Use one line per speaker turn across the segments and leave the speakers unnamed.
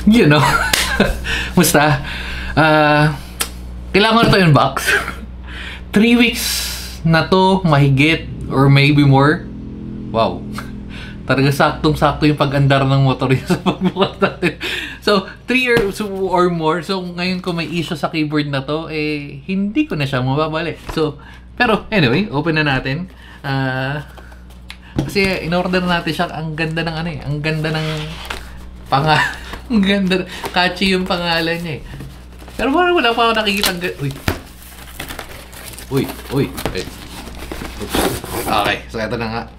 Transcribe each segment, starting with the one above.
You know. Musta? Kailangan na to yung box. 3 weeks na to, mahigit, or maybe more. Wow. Talaga saktong-sakto yung pag-andar ng motor yun sa pagbukas natin. So, 3 years or more. So, ngayon kung may issue sa keyboard na to, eh, hindi ko na siya mababalik. So, pero anyway, open na natin. Kasi in-order natin siya, ang ganda ng ano eh. Ang ganda ng ang ganda, catchy yung pangalan niya eh. Pero parang wala pa ako nakikita uy. Okay, so ito na nga.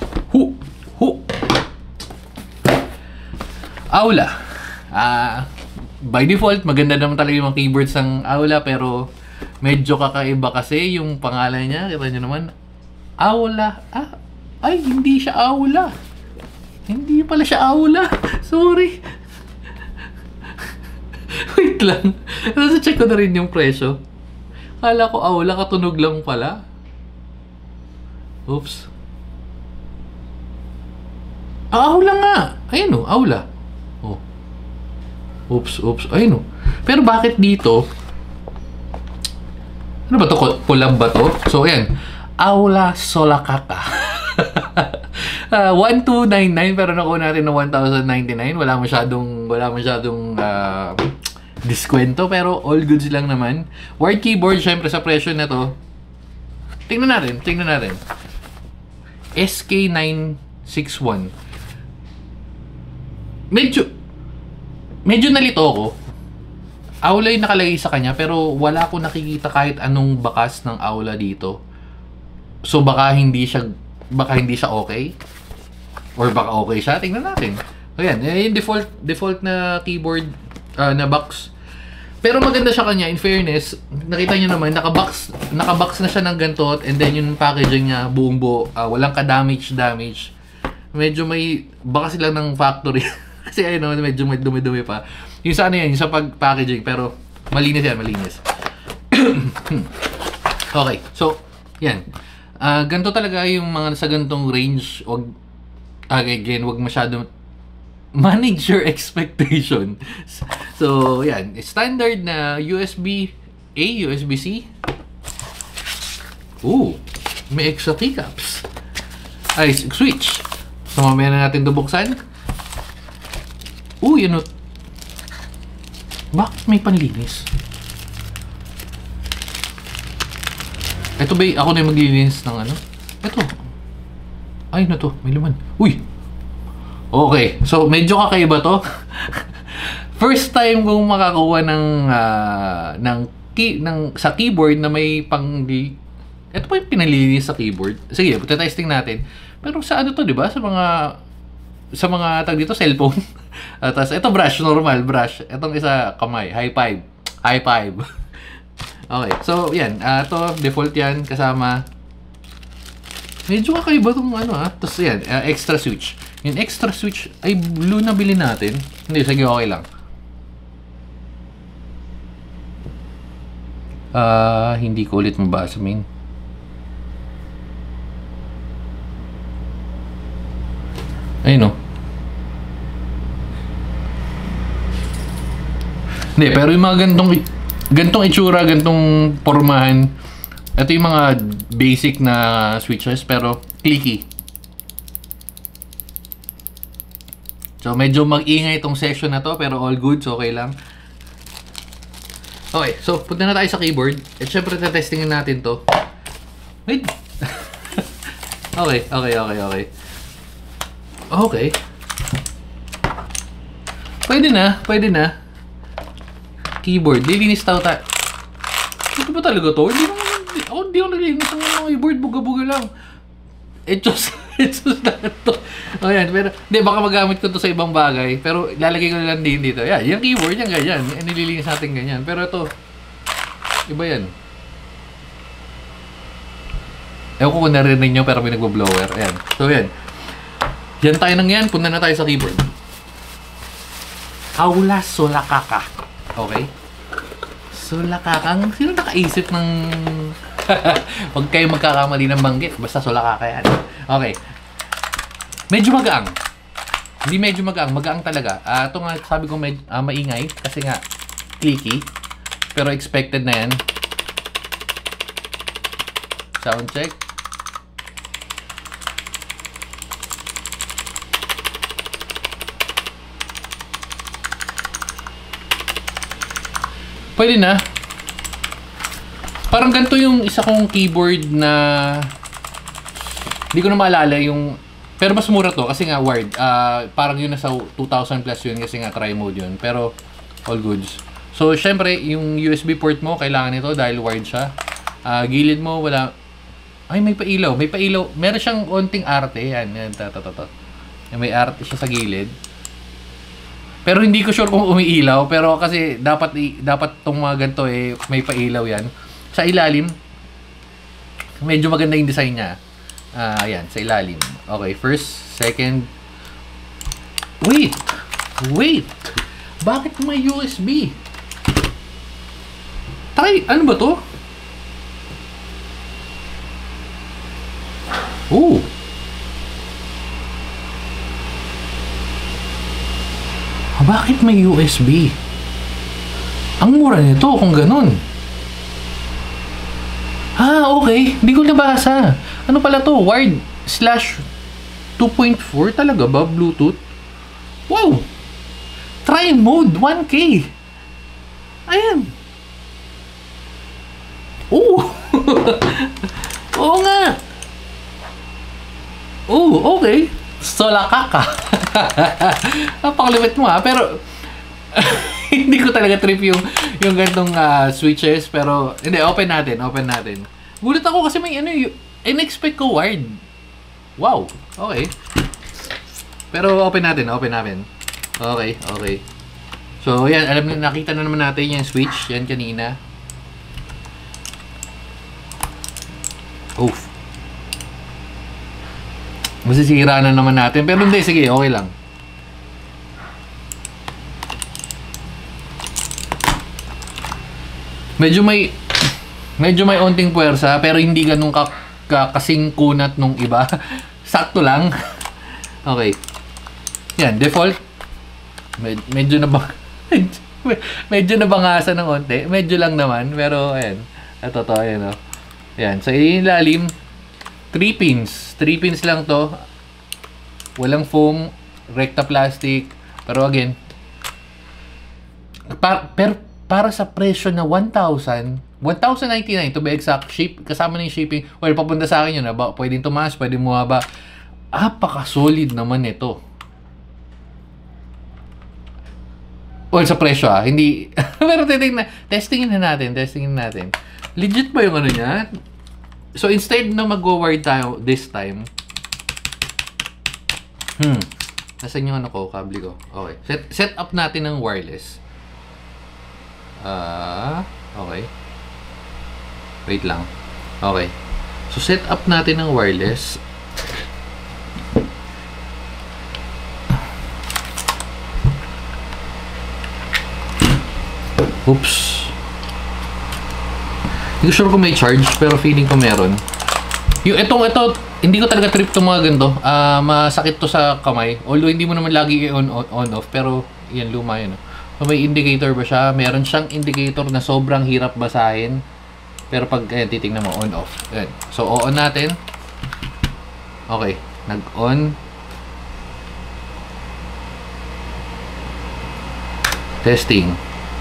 Aula. By default, maganda naman talaga yung mga keyboards ng Aula, pero medyo kakaiba kasi yung pangalan niya. Kita nyo naman, Aula. Ay, hindi siya Aula. Hindi pala siya Aula. Sorry. Wait lang. Nasa check ko na rin yung presyo. Kala ko Aula, katunog lang pala. Oops. Aula nga. Ayun o, Aula. Oh. Oops. Ayun o. Pero bakit dito? Ano ba to? Collab ba to? So, ayan. Aula Solakaka. 1299 pero nakuha natin ng 1,099. Wala masyadong diskwento pero all goods lang naman. Wired keyboard, syempre sa presyo na to. Tingnan natin. SK961. Medyo nalito ako. Aula yung nakalagay sa kanya pero wala ko nakikita kahit anong bakas ng Aula dito. So baka hindi siya okay or baka okay siya. Tingnan natin. Ayan, yung default na keyboard na box. Pero maganda siya kanya, in fairness. Nakita niyo naman, naka-box na siya ng ganito, and then yung packaging niya buong buo, walang ka-damage. Medyo may baka sila ng factory. Kasi ayun, medyo may dumi-dumi pa. Yung sa ano yan, yung sa packaging, pero malinis yan, malinis. Okay, so yan. Ganito talaga yung mga sa ganitong range. Again, wag masyado manage your expectation. So, yan. Standard na USB-A, USB-C. Ooh, may extra keycaps. Ay, switch. So, mamaya na natin ito buksan. Ooh, yun o. Bakit may panlinis? Ito ba ako na yung maglilinis ng ano? Ito. Ay, na to. May laman. Uy! Okay. So, medyo kakaiba to. First time kong makakuha sa keyboard na may ito pa yung pinalilinis sa keyboard. Sige, testing natin. Pero sa ano to, di ba? Sa mga tag dito, cellphone. Tapos, ito brush, normal brush. Itong isa, kamay. High five. Okay, so yan. Ito, default yan, kasama. Medyo kakaiba itong ano Tapos yan, extra switch. Yung extra switch ay blue na bilhin natin. Hindi, sige, okay lang. Hindi ko ulit mabasa, main. Ayun o. Hindi, pero yung mga gantong itsura, gantong pormahan, ito yung mga basic na switches, pero clicky. So, medyo mag-ingay itong session na to, pero all good, so okay lang. Okay, so punta na tayo sa keyboard. At syempre, testingin natin to. Wait. Okay. Pwede na. Keyboard, lilinis tayo. Ito ba talaga to? Hindi ako naglinis ng mga keyboard, buga-buga lang. It's just na ito. Ayan, pero, baka magamit ko to sa ibang bagay. Pero, lalagay ko lang din dito. Yan, yung keyboard, yan ganyan. Nililinis natin ganyan. Pero ito, iba yan. Ewan ko kung narinig nyo, pero may nagbo-blower. Ayan. So, yan. Yan tayo nang yan. Punta na tayo sa keyboard. Aula Solakaka. Okay? Solakaka. Sino nakaisip ng... Huwag kayo magkakamali ng banggit. Basta Solakaka yan. Okay. Medyo magaang. Hindi medyo magaang, magaang talaga. Ito nga sabi ko maingay kasi nga clicky. Pero expected na yan. Sound check. Pwede na. Parang ganito yung isa kong keyboard na hindi ko na maalala yung, pero mas mura to kasi nga wired. Parang yun nasa 2,000 plus yun kasi nga tri-mode yun. Pero all goods. So syempre yung USB port mo kailangan nito dahil wired siya. Gilid mo wala. Ay, may pailaw. May pailaw. Meron siyang onting arte. Yan. May arte siya sa gilid. Pero hindi ko sure kung umiilaw. Pero kasi dapat tong mga ganito may pailaw yan. Sa ilalim, medyo maganda yung design niya. Yan, sa ilalim. Okay, first, second. Wait! Bakit may USB? Ano ba to? Oh! Bakit may USB? Ang mura nito kung ganun. Okay. Hindi ko nabasa. Ano pala to? Wired / 2.4 talaga ba? Bluetooth? Wow! Tri-mode 1K. Ayan. Oh! Oo nga. Oh, okay. Solakaka. Napakalimit mo pero hindi ko talaga trip yung ganitong switches pero hindi, open natin. Gulat ako kasi may in-expect ko wired. Wow. Okay. Pero open natin. Okay. So yan, nakita na naman natin yung switch yan kanina. Oof. Masisira na naman natin. Pero hindi, sige, okay lang. Medyo may onting puwersa, pero hindi ganun kasing kunat nung iba. Sakto lang. Okay. Yan, default. Medyo nabangasan ng onte. Medyo lang naman, pero ayan. Ito to, ayan o. Ayan, sa ilalim, 3 pins. 3 pins lang to. Walang foam, recta plastic. Pero again, para sa presyo na 1,099 to be exact, kasama na yung shipping. Well, papunta sa akin yun. Pwedeng tumaas, pwedeng bumaba. Apaka-solid naman ito. Well, sa presyo hindi. Pero testingin na natin. Legit ba yung ano niya? So, instead na mag-wire tayo this time, nasan yung ano ko, kable ko? Okay. Set up natin ng wireless. Okay. Wait lang. Okay. So, set up natin ng wireless. Oops. Hindi ko sure kung may charge, pero feeling ko meron. Yung ito, hindi ko talaga trip itong mga ganito. Masakit to sa kamay. Although hindi mo naman lagi on-off, pero yan, luma yun. So, may indicator ba siya? Meron siyang indicator na sobrang hirap basahin. Pero pag, ayan, titignan mo, on-off. Ayan. So, on natin. Okay. Nag-on. Testing.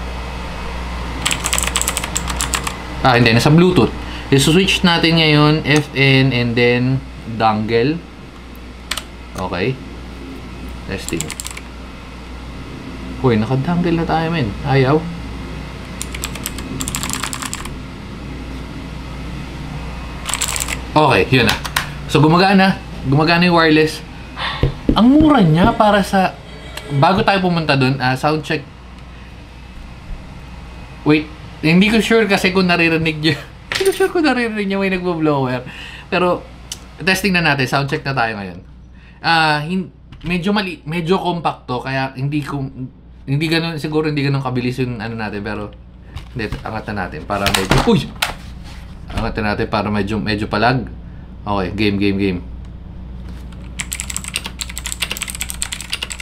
Hindi. Nasa Bluetooth. I-switch natin ngayon, FN, and then dongle. Okay. Testing. Uy, naka-dongle na tayo, men. Ayaw. Okay, yun na. So, gumagana yung wireless. Ang mura niya para sa... Bago tayo pumunta dun, sound check. Wait. Hindi ko sure kasi kung naririnig niyo. Hindi ko sure kung naririnig niyo may nagbo-blower. Pero, testing na natin. Sound check na tayo ngayon. Medyo compact to. Kaya hindi ganun, siguro hindi ganun kabilis yung ano natin. Pero, hindi, angat na natin. Para medyo, angat na natin para medyo palag. Okay, game.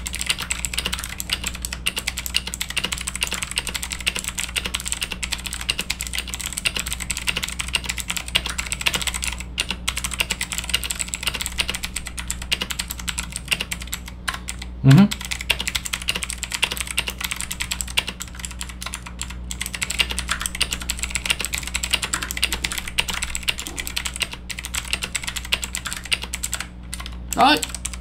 Mhm. Ay!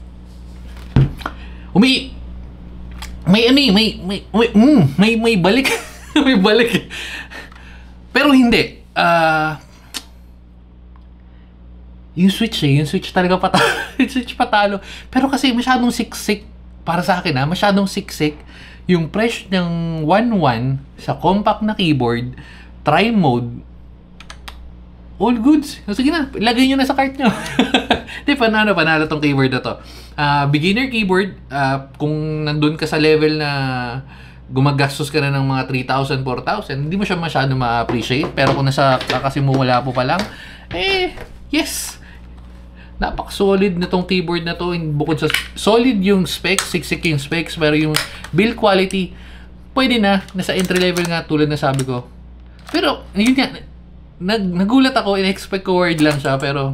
May ano eh, may balik. May balik. Pero hindi. Yung switch talaga patalo. Yung switch patalo. Pero kasi masyadong siksik para sa akin masyadong siksik yung presyo ng 1.1 sa compact na keyboard, try mode, all goods. So, sige na, lagay nyo na sa cart nyo. Di, panalo tong keyboard na to. Beginner keyboard, kung nandun ka sa level na gumagastos ka na ng mga 3,000, 4,000, hindi mo siya masyado ma-appreciate. Pero kung nasa kakasimula po pa lang, yes! Napak-solid na tong keyboard na to. Bukod sa solid yung specs, siksik yung specs, pero yung build quality, pwede na. Nasa entry level nga, tulad na sabi ko. Pero, yun nga, nagulat ako, in-expect ko word lang siya, pero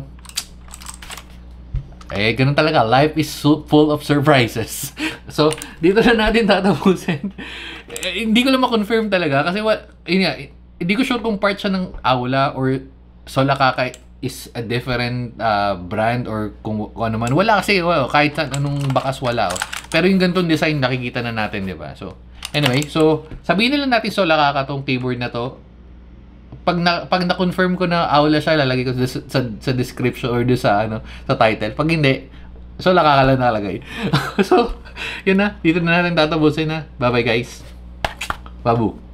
ganun talaga. Life is so full of surprises. So, dito na natin tatapusin. Hindi ko lang ma-confirm talaga kasi yun nga, hindi ko sure kung part siya ng Aula or Solakaka is a different brand or kung ano man. Wala kasi, kahit anong bakas wala. Pero yung ganitong design, nakikita na natin, di ba? So, anyway, so, sabihin na lang natin Solakaka tong keyboard na to. Pag na-confirm ko na Aula siya, lalagay ko sa description or sa title. Pag hindi, Solakaka lang nakalagay. So, yun na. Dito na natin tatapusin na. Bye-bye, guys. Babu.